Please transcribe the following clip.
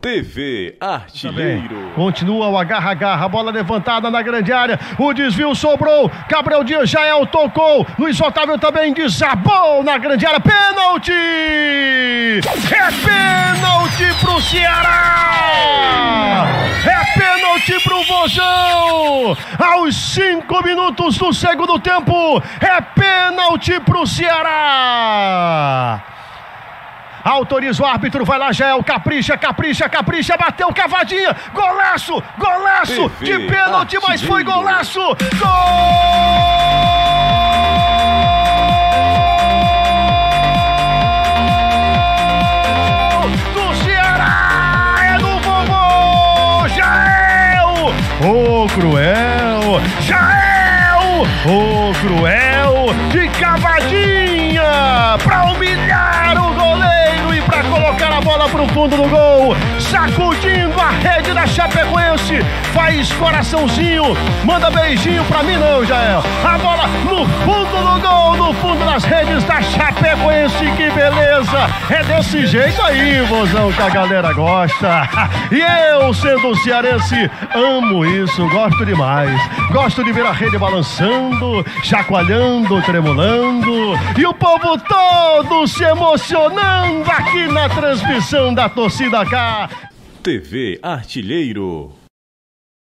TV Artilheiro. Continua o agarra-agarra, bola levantada na grande área, o desvio sobrou, Gabriel Dias, Jael tocou, Luiz Otávio também desabou na grande área, pênalti! É pênalti pro Ceará! É pênalti pro Vozão! Aos 5 minutos do segundo tempo, é pênalti pro Ceará! Autoriza o árbitro, vai lá, Jael, capricha, bateu, cavadinha, golaço, de pênalti, mas foi golaço, gol do Ceará, é no vovô, Jael, ô cruel, Jael, ô cruel, de cavadinha, pra humilhar o goleiro, para colocar a bola pro fundo do gol, sacudindo a rede da Chapecoense, faz coraçãozinho, manda beijinho pra mim não, Jael, a bola no fundo do gol, no fundo das redes da Chapecoense, que beleza, é desse jeito aí, Vozão, que a galera gosta, e eu, sendo cearense, amo isso, gosto demais, gosto de ver a rede balançando, chacoalhando, tremulando, e o povo todo se emocionando aqui na transmissão da Torcida K. TV Artilheiro.